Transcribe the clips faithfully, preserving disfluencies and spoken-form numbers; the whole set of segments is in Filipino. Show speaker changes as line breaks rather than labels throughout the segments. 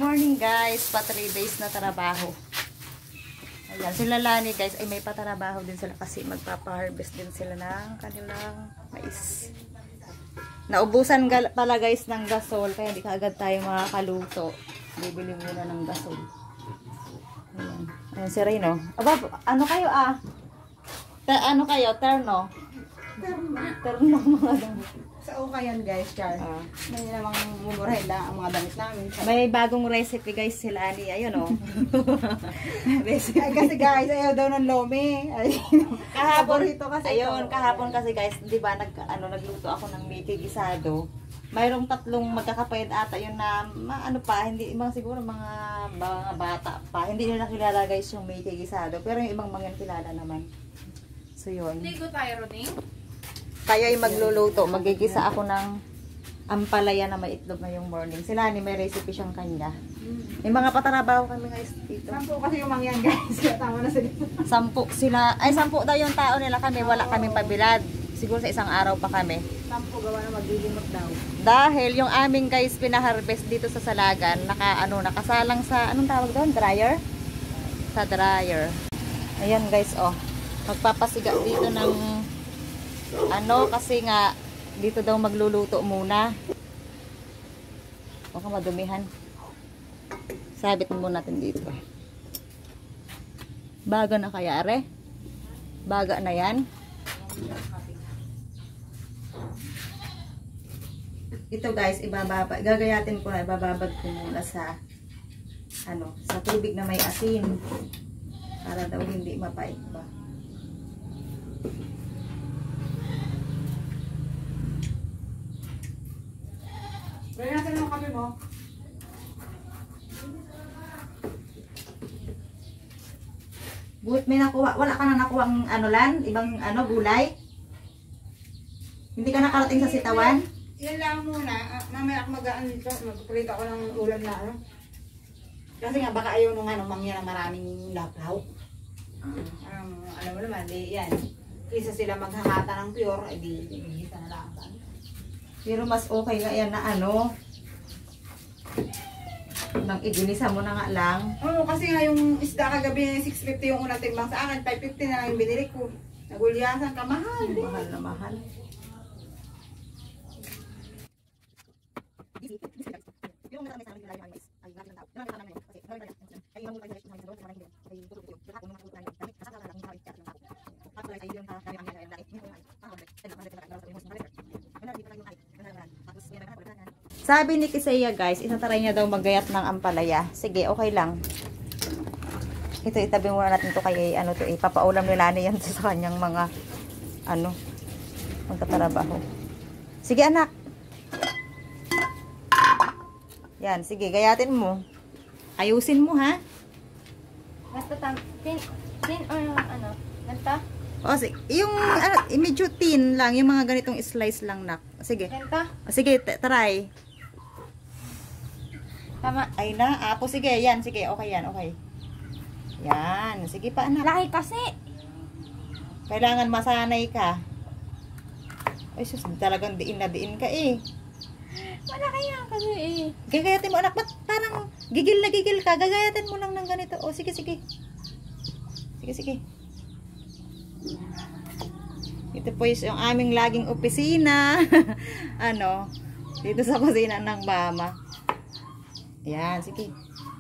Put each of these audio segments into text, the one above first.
morning guys, pa three days na trabaho. Ayan, sila Lani guys ay may patrabaho din sila kasi magpapa-harvest din sila ng kanilang mais. Naubusan pala guys ng gasol kaya hindi kaagad tayo makakaluto. Bibili muna ng gasol. Ayan, ayan si Rino. Aba, ano kayo ah? Ter ano kayo? Terno? Terno. Terno mga damit.
Sa uka yan guys, Char. Uh, may namang mumurahin lang ang mga damit namin.
May bagong recipe guys sila ni ayun oh.
Recipe. Ay, kasi guys, ayaw daw ng lome. Ay,
kahapon ito kasi ayun, ito. Kahapon kasi guys, 'di ba nag ano nagluto ako ng Mickey gisado. Mayroong tatlong magkakapayad ata yun na ma, ano pa, hindi mga siguro mga, mga bata pa. Hindi nila kilala guys yung Mickey gisado, pero yung ibang mga kilala naman. So yun.
Hindi ko tayo Roning.
Tayo ay magluluto. Magigisa ako ng ampalaya na may itlog ngayong morning. Sila ni may recipe siyang kanya. May mga patrabaho kami guys dito.
Sampu kasi yung mangyan guys. Tama na sila.
Sampu sila. Ay sampu daw yung tao nila kami. Wala kaming pabilad. Siguro sa isang araw pa kami.
Sampu gawa na maglilimot daw.
Dahil yung aming guys pinaharvest dito sa Salagan. Naka, ano, nakasalang sa, anong tawag doon? Dryer? Sa dryer. Ayan guys oh. Magpapasiga dito ng ano kasi nga dito daw magluluto muna. Baka madumihan. Sabit muna natin dito. Baga na kaya are? Baga na yan. Ito guys, ibababa. Gagayatin ko na, ibababad ko muna sa ano, sa tubig na may asin. Para daw hindi mapait ba.
Gawin natin yung kape mo.
Buhat may nakuha. Wala ka na nakuha ang ano lan? Ibang ano, gulay? Hindi ka nakarating sa sitawan?
Yan lang muna. Uh, mamaya ako mag-aan dito. Magpulit ako ng ulam na ano. Kasi nga baka ayaw nung ano, mangyan na maraming laplaw. Um, um, alam mo naman, di yan. Kaysa sila maghahata ng pure, ay di, di, di, na lang.
Pero mas okay nga yan na ano. Nang iginisa mo na nga lang.
Oo, kasi nga yung isda kagabi six fifty yung unang timbang sa akin, five fifty na lang yung binili ko. Nagulyasan ka, mahal.
Ay, mahal na mahal. Sabi ni Kisaya guys, itatry niya daw maggayat ng ampalaya. Sige, okay lang. Ito itabi muna natin to kay ano to, ipapaulam nila na yan sa kanyang mga ano, magtatrabaho. Sige anak. Yan, sige, gayatin mo. Ayusin mo ha.
Basta tam, tin, tin or ano, ganta?
O, sige. Yung ano, medyo thin lang, yung mga ganitong slice lang nak. Sige.
Ganta?
O, sige, try.
Tama.
Ay na, apo, sige, yan, sige, okay yan, okay. Yan, sige pa anak.
Laki kasi.
Kailangan masanay ka. Ay sus, talagang diin na diin ka eh.
Malaki yan kasi eh.
Gagayatin mo anak, ba't parang gigil na gigil ka? Gagayatin mo lang ng ganito. O sige, sige. Sige, sige. Ito po yung aming laging opisina. Ano, dito sa kusina ng mama. Yan, sige.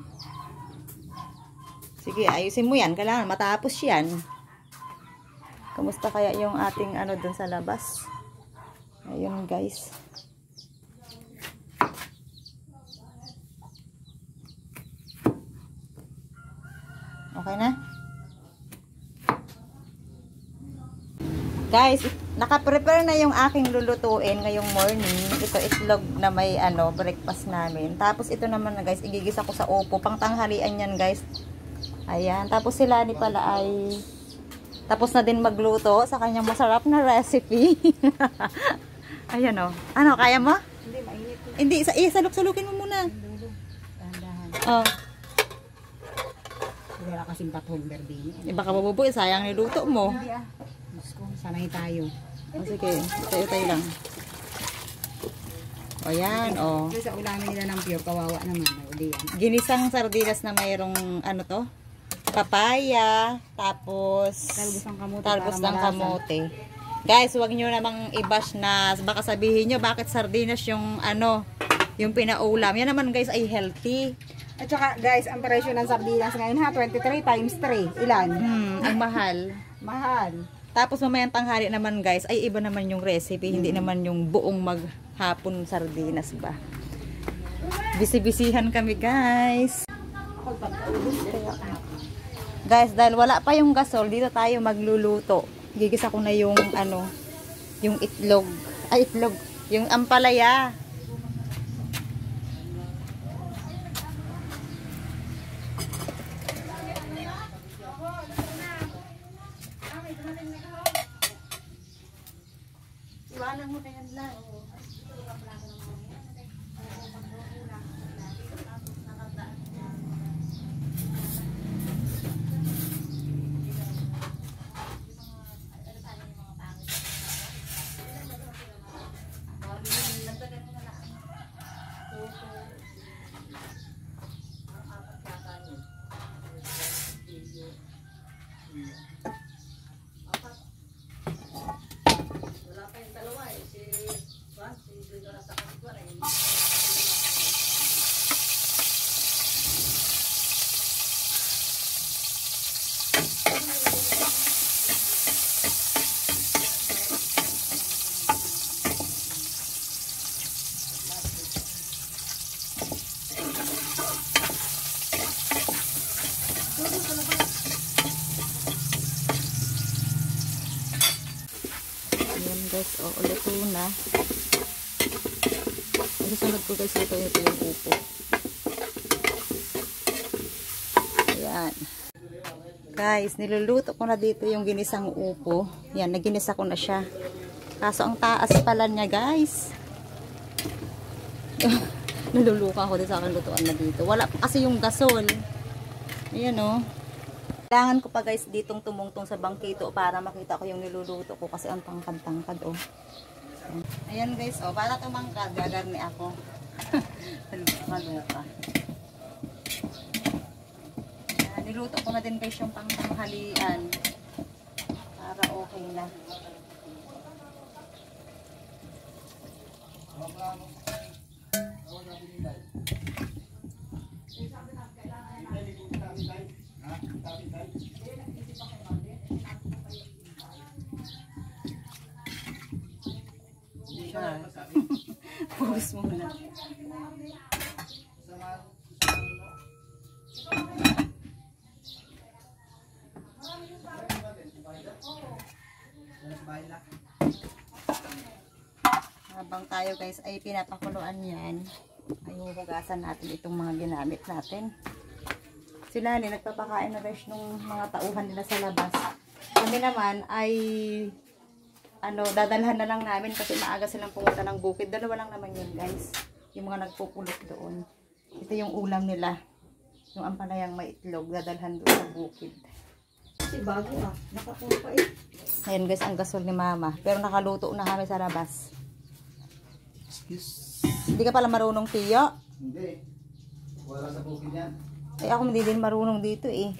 Sige, ayusin mo yan. Kailangan matapos yan. Kamusta kaya yung ating ano dun sa labas? Ayun guys. Okay na? Guys, naka-prepare na yung aking lulutuin ngayong morning. Ito itlog na may ano, breakfast namin. Tapos ito naman na guys, igigisa ko sa upo. Pang tanghalian yan guys. Ayan. Tapos sila ni pala ay tapos na din magluto sa kanyang masarap na recipe. Ayan o. Oh. Ano, kaya mo?
Hindi, mainit.
Hindi, isa, isaluk-salukin mo muna.
Dahan-dahan.
Oh.
Wala kasing patong berdini.
Eh, baka mabubuhay, sayang niluto mo.
Hindi ah. Diyos ko, sanay tayo.
Oh, sige, tayo-tayo lang. O yan, o.
Yung sa ulamin nila ng pure, kawawa naman. O, di yan.
Ginisang sardinas na mayroong, ano to? Papaya, tapos
Talbos ng kamote.
talbos
para
ng
malasa.
kamote. Guys, huwag nyo namang i-bash na baka sabihin nyo bakit sardinas yung ano, yung pinaulam. Yan naman guys ay healthy.
At saka guys, ang presyo ng sardinas ngayon ha, twenty-three times three. Ilan?
Hmm, ang mahal.
Mahal.
Tapos mamayang tanghali naman guys, ay iba naman yung recipe, hindi naman yung buong maghapon sardinas ba. Bisi-bisihan kami guys. Guys, dahil wala pa yung gasol, dito tayo magluluto. Gigisa ko na yung ano, yung itlog. Ay, itlog. Yung ampalaya. Iwanan mo na yan lang. Ayan guys, o, ulit ko na. Susunod ko guys, ito, ito yung upo. Ayan. Guys, niluluto ko na dito yung ginisang upo. Yan, naginisa ko na siya. Kaso ang taas pala niya guys. Nalulukan ko din sa akin lutuan na dito. Wala pa kasi yung gasol. Ayan o. Kailangan ko pa guys ditong tumungtong sa bangkito para makita ko yung niluluto ko kasi ang tangkad-tangkad oh. Ayan guys oh, para tumangkad gagarni ako. Maluka. Ayan, niluto ko na din guys yung pangtanghalian para okay na. Pause muna. Habang tayo guys ay pinapakuluan yan, ay hugasan natin itong mga ginamit natin. Sila ni nagpapakain na guys nung mga tauhan nila sa labas. Kami naman ay ano, dadalhan na lang namin kasi maaga silang pumunta ng bukid. Dalawa lang naman yun guys. Yung mga nagpupulot doon. Ito yung ulam nila. Yung ampalayang may itlog. Dadalhan doon sa bukid.
Kasi bago ah. Nakapuno pa eh.
Ayan guys, ang gasol ni mama. Pero nakaluto na kami sa labas.
Excuse.
Hindi ka pala marunong tiyo?
Hindi. Wala sa bukid yan.
Eh ako hindi din marunong dito eh.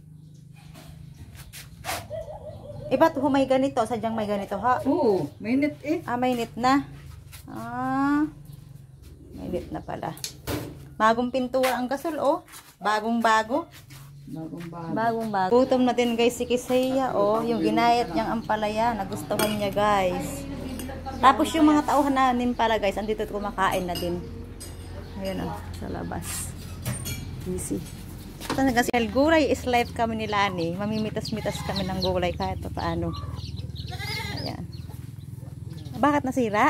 Eh ba't humay ganito? Sadyang may ganito ha?
Oo, mainit eh.
Ah, mainit na. Ah, mainit na pala. Bagong pintura ang gasol, oh. Bagong bago.
Bagong bago.
Bagong bago. Gutom na din guys si Kisaya, oh. Yung ginayat niyang ampalaya. Nagustuhan niya guys. Tapos yung mga tauhan namin pala guys, andito kumakain na din. Ayan oh, sa labas. Easy. Talaga si gulay is life kami ni Lani. Mamimitas-mitas kami ng gulay kahit pa paano. Ayan. Bakit nasira?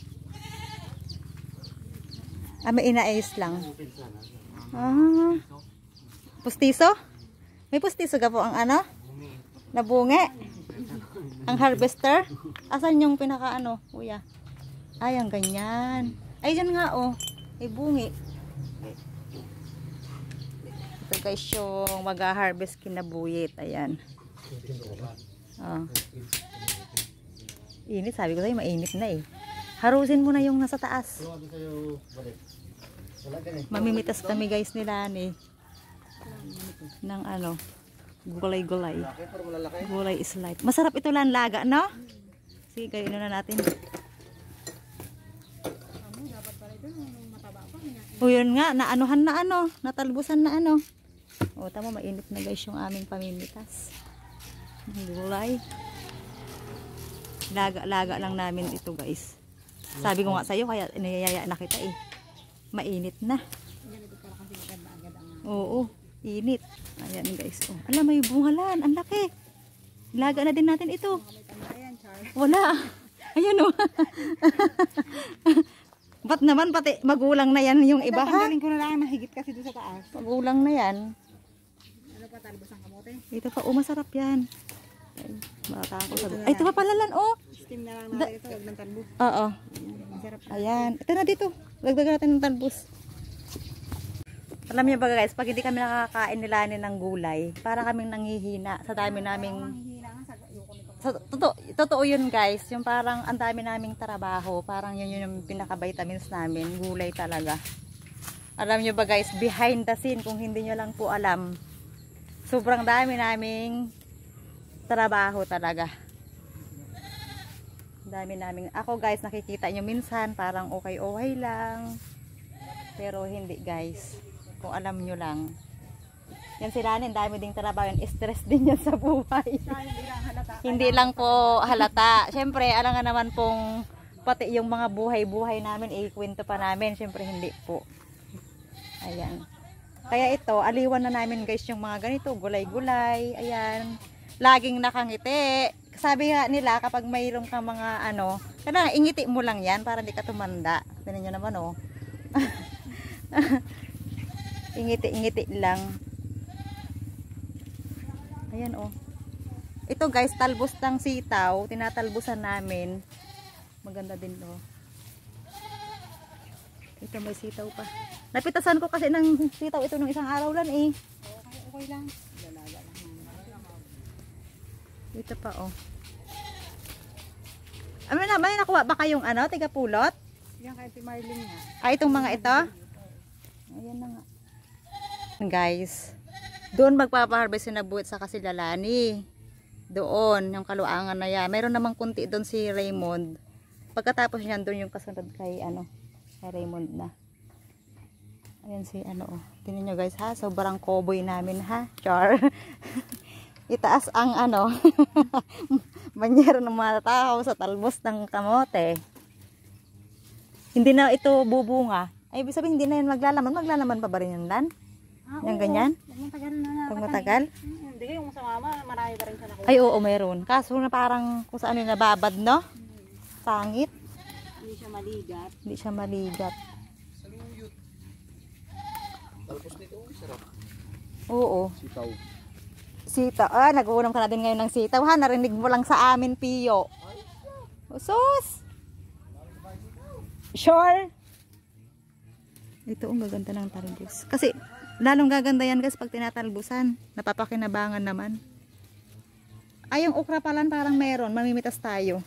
Ah, may inaayos lang. Ah. Pustiso? May pustiso ka po ang ano? Nabunge? Ang harvester? Asan yung pinaka ano? Kuya? Ay, ang ganyan. Ay, dyan nga oh. Ay, bungi. Ito guys yung mag-harvest kinabuyit. Ayan. Oh. Init. Sabi ko sa'yo, mainit na eh. Harusin mo na yung nasa taas.
Yung ano sa'yo, balik. Wala din eh.
Mamimitas kami guys nila ni ng ano, gulay-gulay.
Malaki, pero malalaki.
Gulay is life. Masarap ito lang laga, no? Sige, kayo na natin. O yun nga, naanuhan na ano, natalbusan na ano. O tama, mainit na guys yung aming pamimitas. Ng gulay. Laga-laga lang namin ito guys. Sabi ko nga sa'yo, kaya niyayaya na kita eh. Mainit na. Oo, init. Ayan guys. Oh. Alam, may bungalan. Ang laki. Laga na din natin ito. Wala. Ayan o. Oh. Ba't naman pati magulang na yan yung iba ha?
Tatanggalin ko na lang mahigit kasi doon sa taas.
Magulang na yan.
Ano pa, talbos ang kamote?
Ito pa, oh, masarap yan. Ay, baka ako sabi. Ay, ito pa palalan, oh.
Steam na lang natin ito, huwag ng talbos.
Oo.
Masarap.
Ayan. Ito na dito. Lagdagan natin ng talbos. Alam niyo ba guys, pag hindi kami nakakain nilanin ng gulay, para kaming nanghihina sa dami naming... Sa, totoo, totoo yun guys, yung parang ang dami naming trabaho, parang yun yun yung pinaka-vitamins namin, gulay talaga. Alam niyo ba guys, behind the scene, kung hindi nyo lang po alam, sobrang dami naming trabaho talaga. Dami naming, ako guys, nakikita nyo minsan, parang okay-okay lang, pero hindi guys, kung alam nyo lang. Yan sila, ang dami ding trabaho, yung stress din yan sa buhay. Hindi lang po halata. Siyempre, alam nga naman pong pati yung mga buhay-buhay namin, ikwento pa namin. Siyempre, hindi po. Ayan. Kaya ito, aliwan na namin guys yung mga ganito, gulay-gulay. Ayan. Laging nakangiti. Sabi nga nila, kapag mayroon ka mga ano, kailangan ingiti mo lang yan para hindi ka tumanda. Tignan nyo naman oh. Ingiti-ingiti lang. Ayan oh. Ito guys, talbos ng sitaw, tinatalbusan namin. Maganda din oh. Ito may sitaw pa. Napitasan ko kasi ng sitaw ito nung isang araw lang eh.
Okay, okay lang. Lalaga lang.
Ito pa oh. Ano na, may nakuha ba kayong ano, tiga pulot?
Yan kay Marlene nga.
Ah, itong mga ito? Ayan na nga. Guys, doon magpapaharvest na buwit sa Kasilalani. Doon, yung kaluangan na yan. Meron namang kunti doon si Raymond. Pagkatapos niyan, doon yung kasunod kay, ano, kay Raymond na. Ayan si, ano, oh. Tingnan nyo guys ha, sobrang cowboy namin ha. Char. Itaas ang, ano, banyero ng mga tao sa talbos ng kamote. Hindi na ito bubunga. Ay, ibig sabihin, hindi na yan maglalaman. Maglalaman pa ba rin yan, Lan?
Ah,
yung ganyan?
Pag matagal na na.
Pag matagal?
Hmm, hindi yung sa mama, marami pa rin siya nakuha.
Ay, oo, meron. Kaso na parang kung saan yung nababad, no? Sangit.
Hindi siya maligat.
Hindi siya maligat.
Talpos nito, sarap.
Oo.
Sitaw.
Sitaw. Ah, nag-uunam ka na din ngayon ng sitaw, ha? Narinig mo lang sa amin, Pio. Sus! Sure? Ito, ang gaganda ng talbos. Kasi, lalong gaganda yan guys pag tinatalbusan. Napapakinabangan naman. Ay, yung okra palan parang meron. Mamimitas tayo.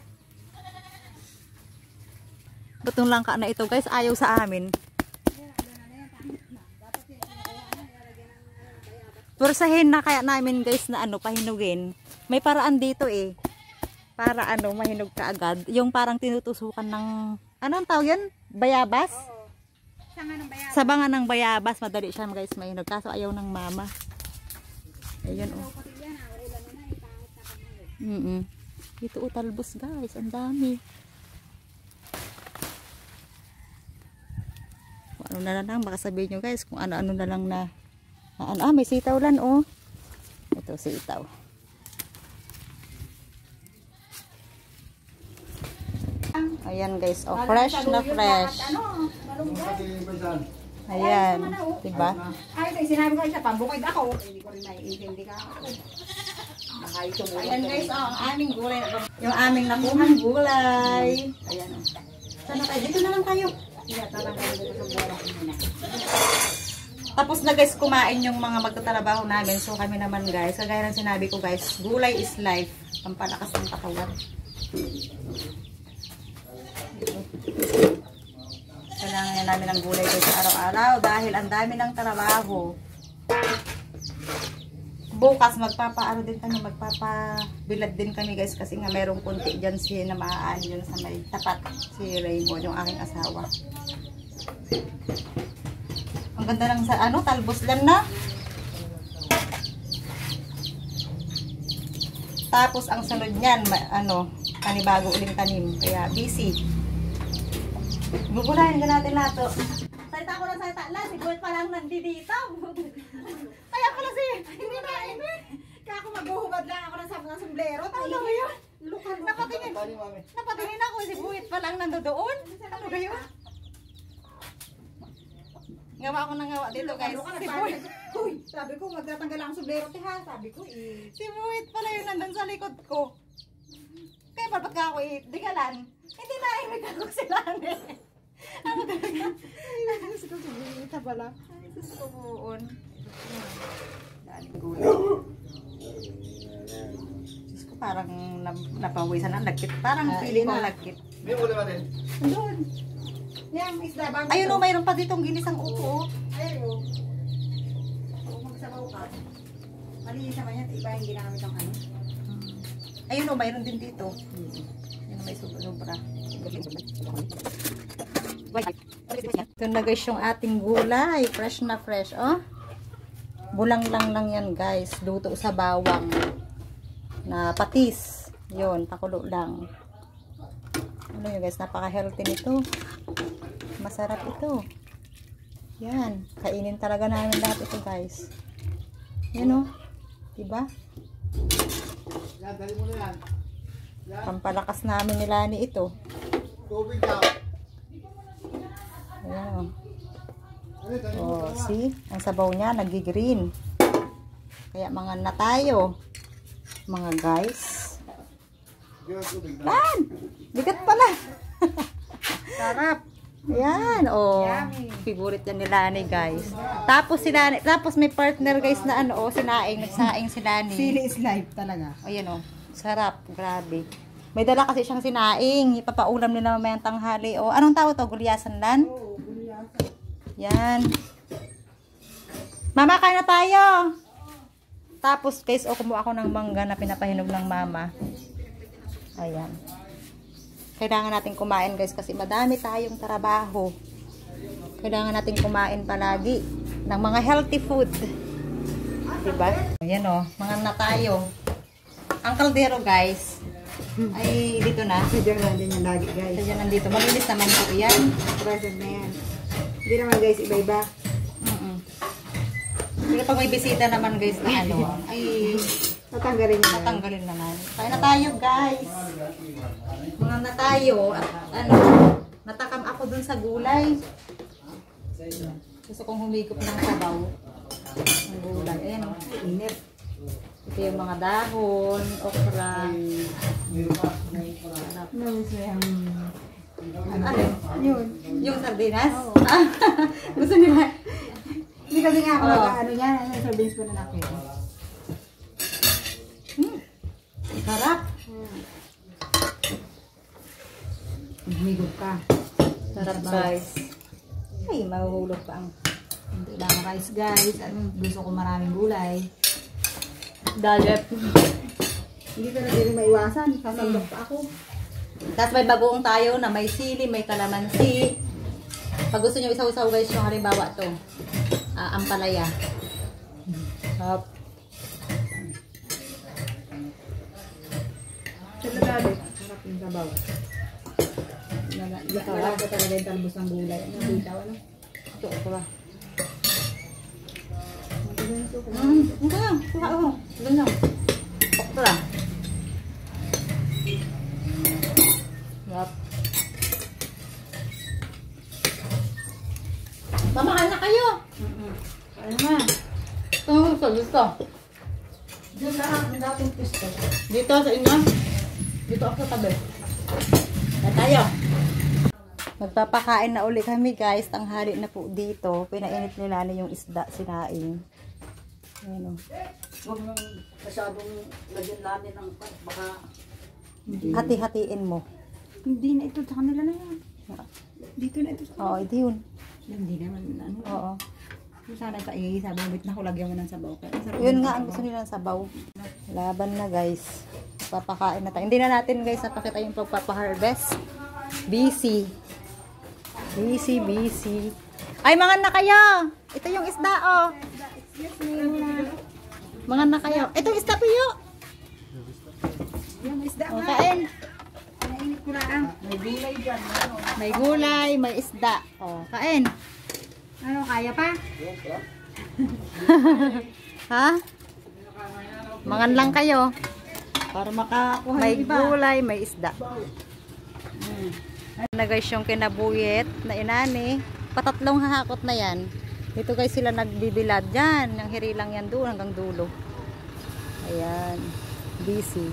Butong langka na ito guys. Ayaw sa amin. Pursahin na kaya namin guys na ano, pahinugin. May paraan dito eh. Para ano, mahinog ka agad. Yung parang tinutusukan ng, anong tawag yan? Bayabas?
Oo. Sanga ng bayabas.
Sa banga ng bayabas, madali siya guys mahinog. Kaso ayaw ng mama. Ayun oh. Mm -mm. Ito oh, talbos guys. Ang dami. Ano na lang, baka sabihin nyo guys kung ano-ano na lang na. Ah, ah, may sitaw lang oh. Ito sitaw. Ayan guys, oh, fresh na fresh.
Ano? Malunggay.
Ayan, diba?
Ay, ito, sinabi ko siya, pambukid ako. Hindi ko rin naiintindi ka ako.
Ayan guys, oh, ang aming gulay. Yung aming nakuhang gulay. Ayan oh. Sana tayo? Dito na lang tayo. Tapos na guys, kumain yung mga magtatrabaho namin. So kami naman guys, kagaya ng sinabi ko guys, gulay is life. Pampalakas ng katawan. namin ng gulay guys sa araw-araw dahil ang dami ng trabaho. Bukas magpapaano din kami, magpapabilad din kami guys kasi nga merong kunti dyan si na maaaan yun sa may tapat si Raymond, yung aking asawa. Ang ganda lang sa ano, talbos lang na. Tapos ang sunod niyan, ma- ano, panibago uling tanim. Kaya busy. Gugulayan ka natin lahat to. Salita ko lang salita lang, si Gold pa lang nandito. Kaya pala si, hindi na, hindi.
Kaya ako maghuhubad lang ako ng sabong ng sombrero.
Ano ba yun? Napatingin, napatingin ako, si Buhit pa lang nandoon. Ano ba yun? Gawa ako ng gawa dito guys. Si Buhit.
Uy, sabi ko magtatanggal lang ang sombrero tiha. Sabi ko eh.
Si Buhit pala yun nandun sa likod ko. Kaya ba't ka ako eh, digalan? Hindi na imig ako sila eh. Ano talaga?
Ay, Diyos ko, sumita pala.
Ay, sus ko buon. Daling gulay. Diyos ko parang nap- napawisan ang lagkit. Parang
Ah,
feeling
yun
ko
na.
lagkit.
Hindi mo naman din.
Doon. Yan, isda bago.
Ayun o, mayroon pa ditong ginisang upo.
Ayun o. Kung magsabaw ka, malinis naman yan. Iba yung ginamit ang ano.
Ayun o, mayroon din dito. Ayun, may sobra-sobra. Ito na guys yung ating gulay. Fresh na fresh, oh. Bulang lang lang yan guys. Luto sa bawang. Na patis. Yun, pakulo lang. Ano yun guys, napaka-healthy nito. Masarap ito. Yan. Kainin talaga namin lahat ito guys. Yan oh. Diba?
Yan, dali mo na yan.
Pampalakas namin nila ni ito.
Tubig ka.
Ayan oh.
Ano, dali mo
Oh,
na.
see? Ang sabaw niya, nag-green. Kaya mga na tayo. Mga guys.
Yan, tubig na.
Lan! Bigat pala.
Sarap.
Ayan, oh.
Yummy.
Favorite yan ni Lani, guys. Tapos si Lani, tapos may partner guys na ano, oh, sinaing, nagsaing si Lani.
Sili is life talaga.
Ayan oh. Sarap, grabe. May dala kasi siyang sinaing. Ipapaulam nila mamayang tanghali. Oh, anong tawag to? Gulyasan lan?
Oo, gulyasan.
Yan. Mama, kain na tayo. Tapos, guys, o, kumuha ako ng mangga na pinapahinog ng mama. Ayan. Kailangan natin kumain, guys, kasi madami tayong trabaho. Kailangan natin kumain palagi ng mga healthy food. Diba? Ayan o, mga na tayo. Ang kaldero, guys, ay dito na.
Sadyang natin yung lagi guys.
Kaya nandito. Malinis naman po yan.
Present na yan. Hindi naman guys, iba-iba.
Mm-mm. Pero pag may bisita naman guys na ano, ay
Tatanggalin nyo yan.
tatanggalin naman. Kaya na tayo guys. Mga na tayo. At ano, natakam ako dun sa gulay. Gusto kong humigop ng sabaw. Ang gulay. Ayan o.
Init.
Ito yung mga dahon, okra. Sarap.
Namiss mo yung...
Ano?
Yun.
Yung sardinas? Ah, gusto nila.
Hindi kasi nga ako
Oo.
nag-ano yan. Ano yung service ko na nakita.
Hmm. Sarap.
Humigop ka.
Sarap guys. Ay, mahuhulog pa ang
Hindi lang rice guys. Ano, gusto ko maraming gulay.
diet.
Hindi ko na din maiwasan. Sasandok pa ako.
Tapos may bagoong tayo na may sili, may kalamansi. Pag gusto nyo isaw-saw guys, yung halimbawa to, uh, ampalaya. Hop.
Talaga, harap yung sabaw. Wala ko talaga yung talbos ng gulay. Ano, bitaw, ano?
Ito, okra.
Ano ito?
Mm, ito lang. Kuha ko. Doon lang. Okra. Hop. Mamakan na kayo.
Ano na?
Ito, ito, dito.
Diyan lang ang dating pisto.
Dito sa inyo. Dito ako sa tabi. Na tayo. Magpapakain na uli kami guys. Tanghali na po dito. Pinainit nila na yung isda sinaing. Ayan o.
Huwag mong masyadong lagyan namin ng baka
Hati-hatiin mo.
Hindi na ito. Sa kanila na yan. Dito na ito.
Oo, ito yun.
Hindi naman, ano.
Oo.
Kung sana sa eh, sabaw, bit na kulagyan mo ng sabaw. Kaya, sarap
Yun
ng
nga ang
sabaw.
gusto nila ng sabaw. Laban na guys. Papakain na tayo. Hindi na natin guys napakita yung pagpapaharvest. Busy. Busy, busy. Ay, mga na kayo! Ito yung isda, oh. Mga na kayo. Ito yung isda, Piyo.
Yan, isda
O,
nga.
kain.
Nainit ko lang.
May gulay dyan. Ano?
May gulay, may isda. O, kain.
Ano, kaya pa?
Ha? Mangan lang kayo.
Para makakuha
May
yung iba.
gulay, may isda. Hmm. Na guys yung kinabuyet na inani. Patatlong hahakot na yan. Dito guys sila nagbibilad dyan. Yung hiri lang yan doon hanggang dulo. Ayan. Busy.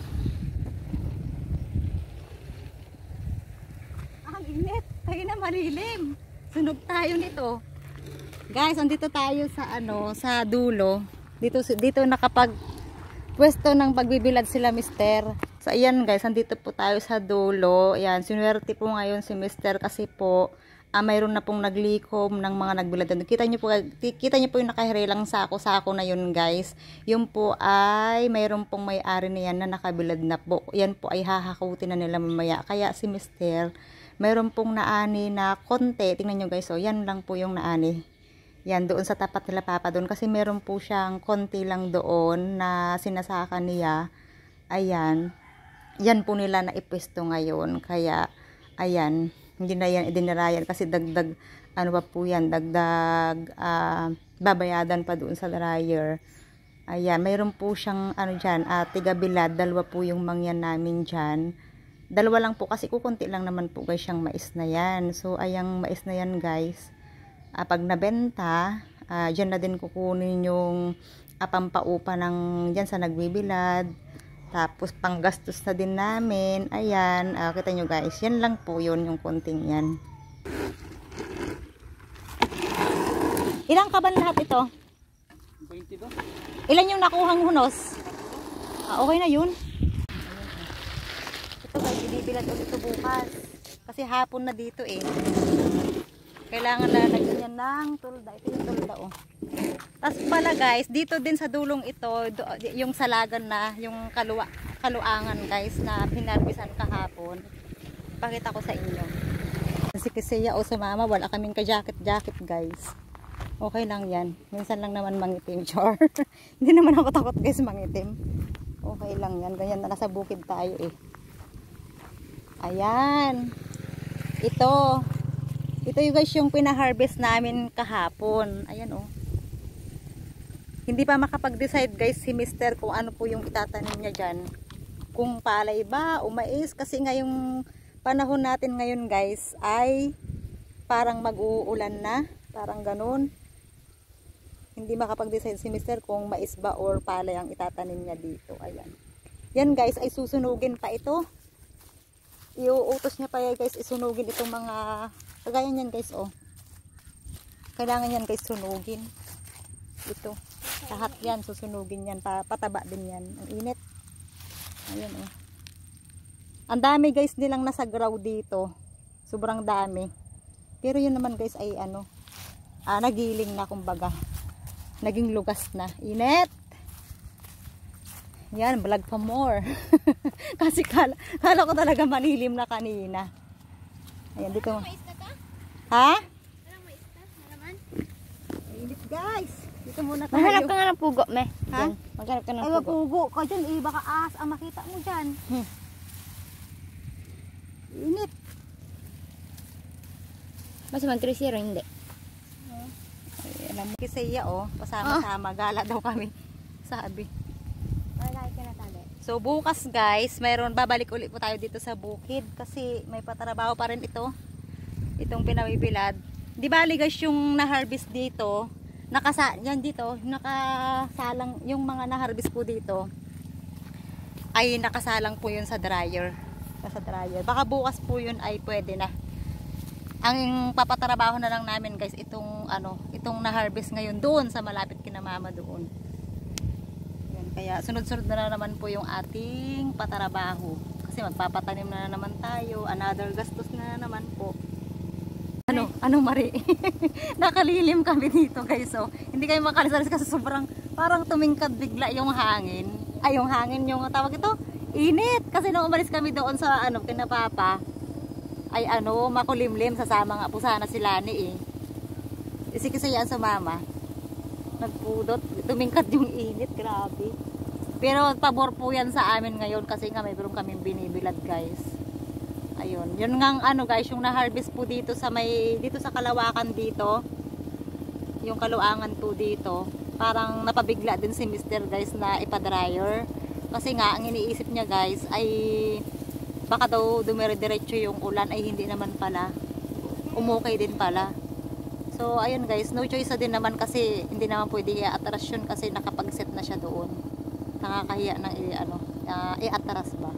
Ang init. Tayo na malilim. Sunog tayo nito. Guys, andito tayo sa ano, sa dulo. Dito dito nakapag pwesto ng pagbibilad sila mister. So ayan guys, andito po tayo sa dulo. Ayan, sinuwerte po ngayon si mister kasi po ah, mayroon na pong naglikom ng mga nagbilad. Kita niyo po, kita niyo po yung nakahirilang sako-sako na yun guys. Yun po ay mayroon pong may-ari na yan na nakabilad na po. Yan po ay hahakutin na nila mamaya. Kaya si mister, mayroon pong naani na konti. Tingnan nyo guys, oh, yan lang po yung naani. Yan, doon sa tapat nila papa doon. Kasi meron po siyang konti lang doon na sinasaka niya. Ayan. Yan po nila na ipwesto ngayon. Kaya, ayan. Hindi na yan idinarayan. Kasi dagdag, ano pa po yan, dagdag uh, babayadan pa doon sa dryer. Ayan, mayroon po siyang, ano dyan, uh, tigabilad. Dalawa po yung mangyan namin dyan. Dalawa lang po kasi kukunti lang naman po guys siyang mais na yan. So, ayang mais na yan guys. Uh, pag nabenta, uh, dyan na din kukunin yung uh, pampaupa ng dyan sa nagbibilad. Tapos panggastos na din namin. Ayan, uh, kita nyo guys. Yan lang po yun, yung konting yan. Ilang kaban lahat ito?
twenty-two.
Ilan yung nakuhang hunos? Ah, okay na yun. Ito guys, ibibilad ulit ito bukas. Kasi hapon na dito eh. Kailangan lalagyan yan ng tulda. Ito yung tulda oh. Tapos pala guys, dito din sa dulong ito, do, yung salagan na, yung kalua, kaluangan guys na pinarbisan kahapon. Pakita ko sa inyo. Si Kiseya o sa mama, wala kaming ka-jacket-jacket guys. Okay lang yan. Minsan lang naman mangitim, char. Hindi naman ako takot guys mangitim. Okay lang yan. Ganyan na nasa bukid tayo eh. Ayan. Ito. Ito yung guys yung pina-harvest namin kahapon. Ayan oh. Hindi pa makapag-decide guys si mister kung ano po yung itatanim niya dyan. Kung palay ba o mais. Kasi ngayong panahon natin ngayon guys ay parang mag-uulan na. Parang ganun. Hindi makapag-decide si mister kung mais ba or palay ang itatanim niya dito. Ayan. Yan guys ay susunugin pa ito. Iuutos niya pa guys isunugin itong mga kagaya niyan guys oh. Kailangan yan guys sunugin. Ito. Lahat yan susunugin yan. Pataba din yan. Ang init. Ayan oh. Ang dami guys nilang nasa grow dito. Sobrang dami. Pero yun naman guys ay ano. Ah, nagiling na kumbaga. Naging lugas na. Init. Yan, vlog pa more. Kasi kala, kala ko talaga manilim na kanina. Ayan, dito. Ha? Init guys. Dito muna tayo.
Maghanap ka nga ng pugo, me.
Ha?
Diyan. Maghanap ka ng
Ay,
pugo.
pugo ka dyan. Eh, baka ahas ang makita mo dyan. Hmm. Init.
Mas mag-three zero, hindi.
Ayan, kasi iya oh. Pasama-sama. Gala daw kami. Sabi.
Malaki ka na tali.
So bukas guys, mayroon babalik ulit po tayo dito sa bukid kasi may patrabaho pa rin ito. Itong pinabibilad. Di bali guys yung na-harvest dito, nakasa yan dito, nakasalang yung mga na-harvest po dito. Ay nakasalang po yun sa dryer. Sa dryer. Baka bukas po yun ay pwede na. Ang papatrabaho na lang namin guys itong ano, itong na-harvest ngayon doon sa malapit kina mama doon. Kaya sunod-sunod na, na naman po yung ating patrabaho. Kasi magpapatanim na, na naman tayo. Another gastos na, na naman po. Ano? Anong mari? Nakalilim kami dito guys. So, hindi kayo makalisalis kasi sobrang parang tumingkad bigla yung hangin. Ay, yung hangin yung tawag ito. Init. Kasi nung umalis kami doon sa ano, kina Papa, ay ano, makulimlim. Sasama nga po sana si Lani eh. Isikisayaan sa mama. Nagpudot. Tumingkad yung init. Grabe. Pero pabor po yan sa amin ngayon kasi nga mayroon kaming binibilad guys. Ayun, yun nga ano guys, yung na-harvest po dito sa may dito sa Kalawakan dito. Yung Kaluangan po dito. Parang napabigla din si Mister guys na ipa-dryer. Kasi nga ang iniisip niya guys ay baka daw dumire-diretso yung ulan, ay hindi naman pala. Umukay din pala. So ayun guys, no choice na din naman kasi hindi naman pwede i-atras yun kasi nakapag-set na siya doon. Nakakahiya ng i ano, uh, i-atras ba.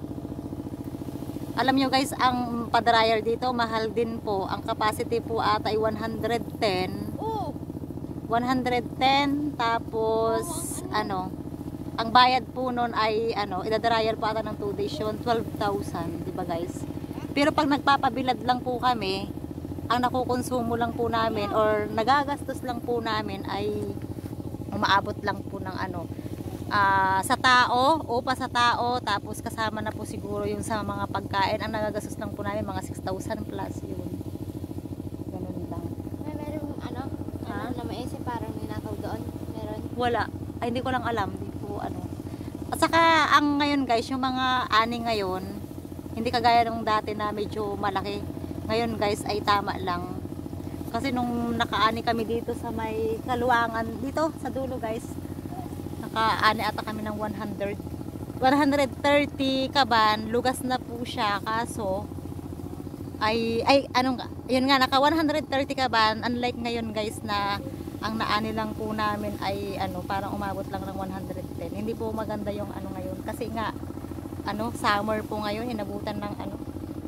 Alam nyo guys, ang pa-dryer dito mahal din po. Ang capacity po ata ay one hundred ten.
Oh.
one hundred ten tapos ano, ang bayad po noon ay ano, ida-dryer po ata ng two days yun, twelve thousand, di ba guys? Pero pag nagpapabilad lang po kami, ang nakukonsumo lang po namin or nagagastos lang po namin ay umaabot lang po ng ano, Uh, sa tao, upa sa tao, tapos kasama na po siguro yung sa mga pagkain. Ang nagagastos lang po namin mga six thousand plus yun. Ganun lang.
May merong ano,
Ha?
ano na maisip parang ninakaw doon. Meron.
Wala. Ay, hindi ko lang alam. Hindi ko ano. At saka, ang ngayon guys, yung mga ani ngayon, hindi kagaya nung dati na medyo malaki. Ngayon guys, ay tama lang. Kasi nung nakaani kami dito sa may Kaluangan, dito sa dulo guys, nakaani ata kami ng one hundred, one thirty kaban, lugas na po siya, kaso ay, ay anong, yun nga, naka one thirty kaban, unlike ngayon guys na ang naani lang po namin ay ano, parang umabot lang ng one ten. Hindi po maganda yung ano ngayon kasi nga ano, summer po ngayon, inabutan ng ano,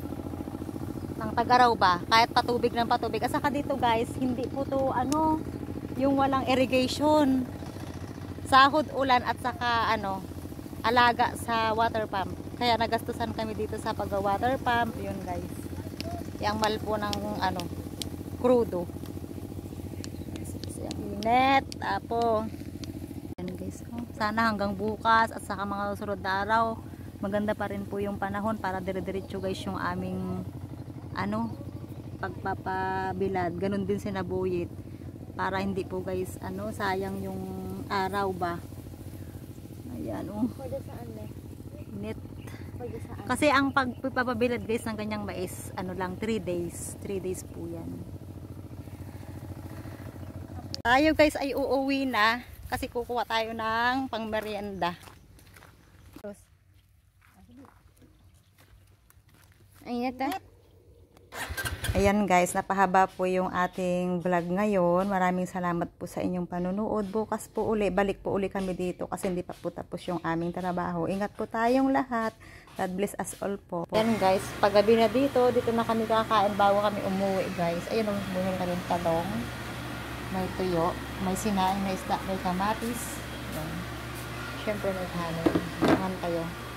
ng Tagaraw ba, kahit patubig ng patubig. At saka dito guys, hindi po to ano, yung walang irrigation, sahod ulan at saka ano, alaga sa water pump. Kaya nagastusan kami dito sa pag-water pump, yun guys. Yang mal po ng ano, crudo. Yung init, apo. Yan guys. Oh, sana hanggang bukas at saka mga susunod na araw, maganda pa rin po yung panahon para dire-diretso guys yung aming ano, pagpapabilad. Ganun din sinabuyit. Para hindi po guys, ano, sayang yung araw ba. Ayan, oh.
Pwede saan eh?
Init.
Pwede saan?
Kasi ang pagpapabilad guys ng ganyang mais, ano lang, three days. three days po yan. Tayo guys ay uuwi na kasi kukuha tayo ng pangmerienda.
Ingat ah.
Ayan guys, napahaba po yung ating vlog ngayon. Maraming salamat po sa inyong panunood. Bukas po uli, balik po uli kami dito kasi hindi pa po tapos yung aming trabaho. Ingat po tayong lahat. God bless us all po. Ayan guys, paggabi na dito, dito na kami kakain bago kami umuwi guys. Ayan, bumili kami ng talong. May tuyo, may sinaing, may isda, may kamatis. Ayan. Siyempre may kanin. Ayan kayo.